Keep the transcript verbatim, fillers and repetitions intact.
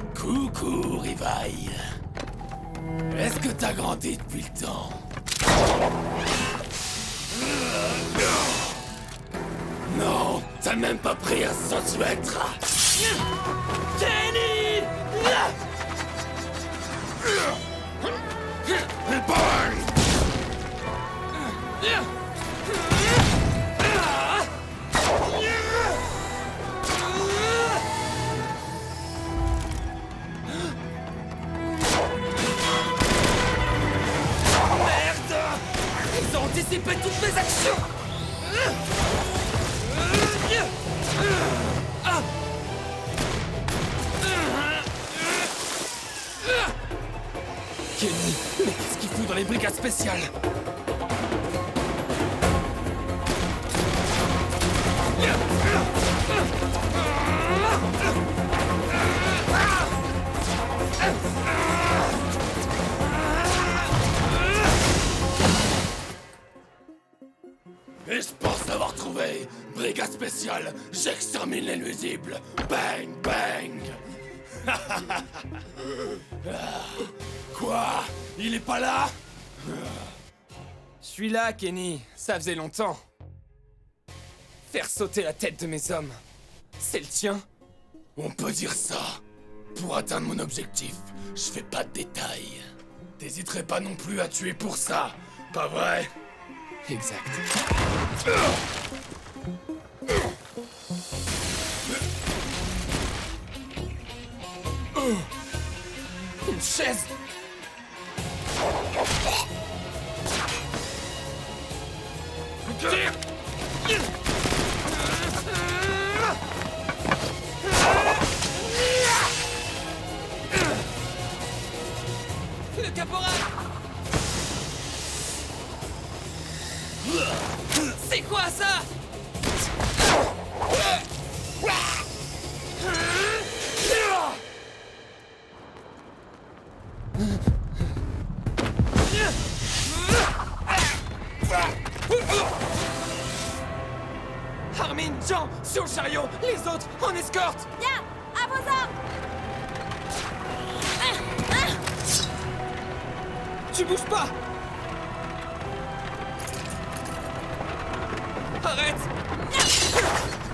Coucou, Rivaille. Est-ce que t'as grandi depuis le temps? Non, t'as même pas pris un centimètre. Kenny! Bang! Ils ont anticipé toutes mes actions. Kenny, mais qu'est-ce qu'il fout dans les brigades spéciales? Et je pense l'avoir trouvé. Brigade spéciale, j'extermine les nuisibles. Bang, bang. Quoi? Il est pas là? Je suis là, Kenny. Ça faisait longtemps. Faire sauter la tête de mes hommes. C'est le tien? On peut dire ça. Pour atteindre mon objectif, je fais pas de détails. T'hésiterais pas non plus à tuer pour ça, pas vrai? Exact. Une chaise. Tire. Le caporal! C'est quoi ça? Armin, Jean, sur le chariot, les autres en escorte! Bien, à vos ordres. Tu bouges pas! Arrête!